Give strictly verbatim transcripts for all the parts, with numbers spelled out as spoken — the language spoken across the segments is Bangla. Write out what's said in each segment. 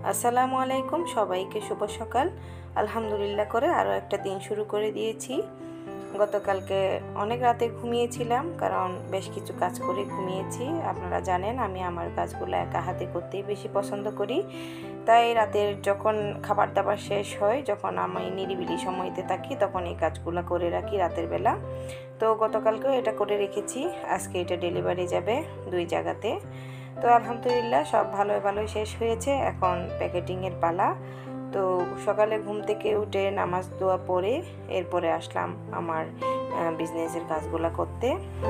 আসসালামু আলাইকুম, সবাইকে শুভ সকাল। আলহামদুলিল্লাহ করে আরও একটা দিন শুরু করে দিয়েছি। গতকালকে অনেক রাতে ঘুমিয়েছিলাম, কারণ বেশ কিছু কাজ করে ঘুমিয়েছি। আপনারা জানেন আমি আমার কাজগুলো একা হাতে করতেই বেশি পছন্দ করি। তাই রাতের যখন খাবার দাবার শেষ হয়, যখন আমি নিরিবিলি সময়তে থাকি, তখন এই কাজগুলো করে রাখি রাতের বেলা। তো গতকালকেও এটা করে রেখেছি। আজকে এটা ডেলিভারি যাবে দুই জায়গাতে। তো আলহামদুলিল্লাহ সব ভালোই ভালোই শেষ হয়েছে। এখন প্যাকেটিংয়ের পালা। তো সকালে ঘুম থেকে উঠে নামাজ দোয়া পড়ে এরপরে আসলাম আমার বিজনেসের কাজগুলো করতে।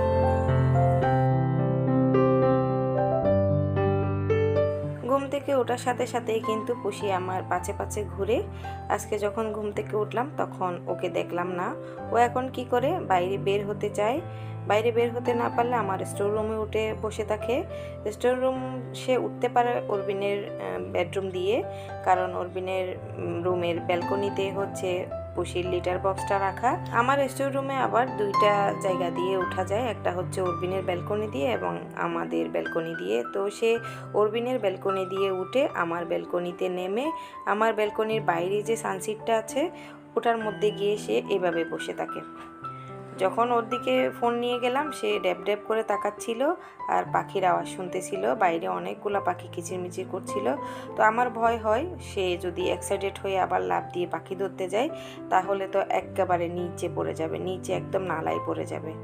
ঘুম থেকে ওঠার সাথে সাথেই কিন্তু পুষি আমার পাছে পাছে ঘুরে। আজকে যখন ঘুম থেকে উঠলাম তখন ওকে দেখলাম না। ও এখন কি করে বাইরে বের হতে চায়। বাইরে বের হতে না পারলে আমার স্টোর রুমে উঠে বসে থাকে। স্টোর রুম সে উঠতে পারে অরবিনের বেডরুম দিয়ে, কারণ অরবিনের রুমের ব্যালকনিতে হচ্ছে পুষির লিটার বক্সটা রাখা। আমার স্টোর রুমে আবার দুইটা জায়গা দিয়ে উঠা যায়, একটা হচ্ছে অরবিনের ব্যালকনি দিয়ে এবং আমাদের ব্যালকনি দিয়ে। তো সে অরবিনের ব্যালকনি দিয়ে উঠে আমার ব্যালকনিতে নেমে আমার ব্যালকনির বাইরে যে সানসিটটা আছে ওটার মধ্যে গিয়ে সে এভাবে বসে থাকে। যখন ওর দিকে ফোন নিয়ে গেলাম সে ড্যাব ড্যাব করে তাকাচ্ছিল আর পাখির আওয়াজ শুনতেছিল। বাইরে অনেকগুলো পাখি কিচিরমিচির করছিল। তো আমার ভয় হয় সে যদি এক্সাইটেড হয়ে আবার লাফ দিয়ে পাখি ধরতে যায় তাহলে তো একেবারে নিচে পড়ে যাবে, নিচে একদম নালায় পড়ে যাবে।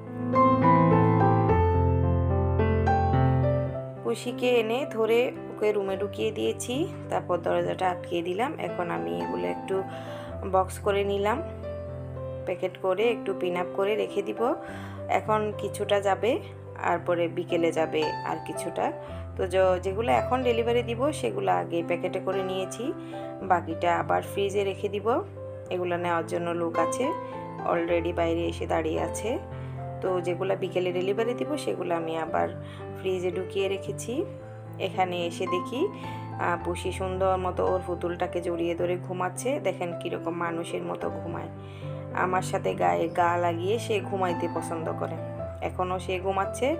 পুষিকে এনে ধরে ওকে রুমে ঢুকিয়ে দিয়েছি, তারপর দরজাটা আটকিয়ে দিলাম। এখন আমি এগুলো একটু বক্স করে নিলাম, প্যাকেট করে একটু পিন আপ করে রেখে দিব। এখন কিছুটা যাবে আর পরে বিকেলে যাবে আর কিছুটা। তো যেগুলো এখন ডেলিভারি দিব সেগুলো আগে প্যাকেটে করে নিয়েছি, বাকিটা আবার ফ্রিজে রেখে দিব। এগুলো নেওয়ার জন্য লোক আছে, অলরেডি বাইরে এসে দাঁড়িয়ে আছে। তো যেগুলো বিকেলে ডেলিভারি দিব সেগুলো আমি আবার ফ্রিজে ঢুকিয়ে রেখেছি। এখানে এসে দেখি পুষি সুন্দর মতো ওর পুতুলটাকে জড়িয়ে ধরে ঘুমাচ্ছে। দেখেন কীরকম মানুষের মতো ঘুমায়, আমার সাথে গায়ে গা লাগিয়ে সে ঘুমাইতে পছন্দ করে। এখনও সে ঘুমাচ্ছে।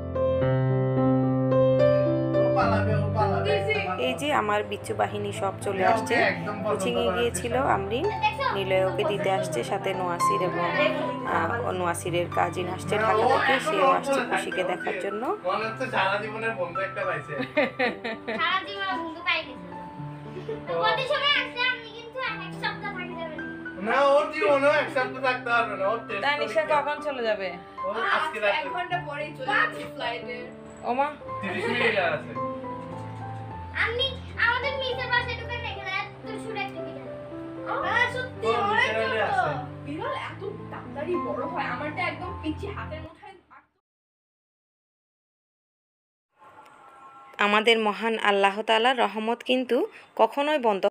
এই যে আমার বিচ্ছু বাহিনী সব চলে আসছে। কোচিংয়ে গিয়েছিল আমরিন, নিলয়কে দিতে আসছে, সাথে নোয়াসির এবং নোয়াসিরের কাজিন আসছে ঢাকা থেকে, সেও আসছে খুশিকে দেখার জন্য। না ওর জীবনে এক সপ্তাহ থাকতে পারবে না। ওর টেস্ট তানিশা কখন চলে যাবে? ও আজকে রাতে এক ঘন্টা পরেই চলে যাবে ফ্লাইটে। ওমা ত্রিশ মিনিট আছে। আমি আমাদের মিসের পাশে ঢুকে রেখে দেয় তো শুট অ্যাক্টিভিটি। আ সত্যি অনেক ছোট বিরল, এত তাড়াতাড়ি বড় হয়। আমারটা একদম পিচ্চি হাতের মুঠায়। আমাদের মহান আল্লাহ তাআলার রহমত কিন্তু কখনোই বন্ধ